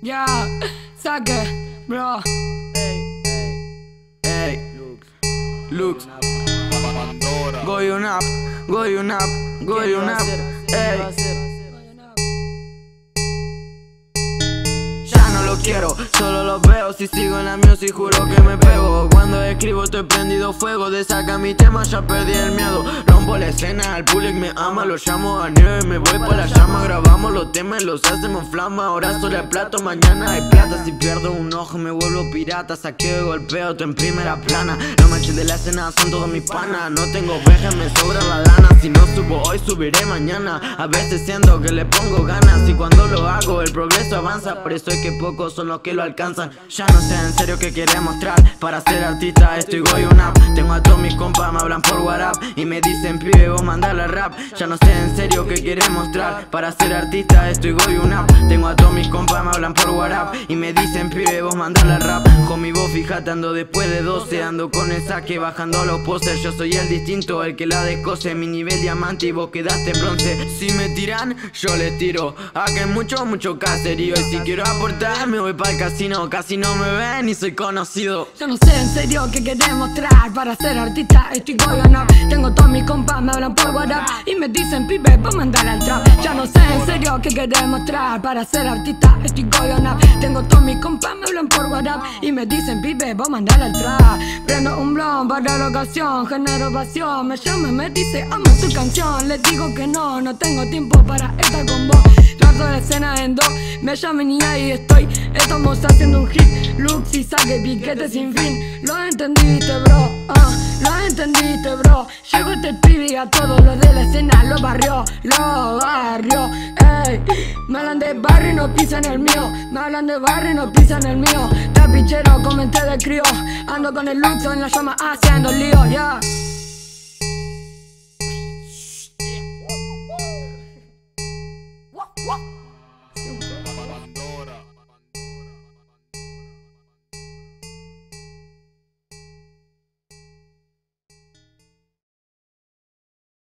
Ya, saque, bro. Ey, Lux, going up, going up, going up, ey. Ya no lo quiero, solo lo veo. Si sigo en la music juro que me pego. Cuando escribo estoy prendido fuego. De saca mi tema ya perdí el miedo. Rompo la escena, el public me ama. Lo llamo a nieve, me voy pa' la llama. Grabamos los temas, los hacemos flama. Ahora solo hay plato, mañana hay plata. Si pierdo un ojo me vuelvo pirata. Saqueo y golpeo, tú en primera plana. Los machos de la escena son todos mis panas. No tengo ovejas, me sobra la lana. Si no subo hoy, subiré mañana. A veces siento que le pongo ganas. Y cuando lo hago el progreso avanza. Por eso es que pocos son los que lo alcanzan. Ya no sé en serio qué quería mostrar. Para ser artista estoy going up. Tengo a todos mis compas, me hablan por WhatsApp y me dicen pibe vos mandale rap. Ya no sé en serio qué quería mostrar. Para ser artista estoy going up. Tengo a todos mis compas, me hablan por WhatsApp y me dicen pibe vos mandale rap. Homie vos fijate ando después de 12. Ando con el saque bajando los posters. Yo soy el distinto, el que la descose. Mi nivel diamante y vos quedaste bronce. Si me tiran, yo les tiro. Acá hay mucho caserío. Y si quiero aportar me voy pa'l casino. Casi no me ven y soy conocido. Yo no sé en serio qué querés mostrar. Para ser artista estoy going up. Tengo todos mis compas, me hablan por WhatsApp y me dicen pibe, vos mandar al trap. Ya no sé en serio qué querés mostrar. Para ser artista estoy going up. Tengo todos mis compas, me hablan por WhatsApp y me dicen pibe, vos mandar al trap. Prendo un blon para la ocasión, genero pasión. Me llama, me dice, ama tu canción. Les digo que no tengo tiempo para estar con vos. Trato la escena en dos, me llamen y ahí estoy. Estamos haciendo un hit, Lux y saque piquete sin fin. Lo entendiste bro, lo entendiste bro. Llegó este pibe y a todos los de la escena lo barrió, ey. Me hablan de barrio y no pisan el mío. Me hablan de barrio y no pisan el mío. Tapichero, comenté de crío. Ando con el Lux en la llama haciendo lío, ya.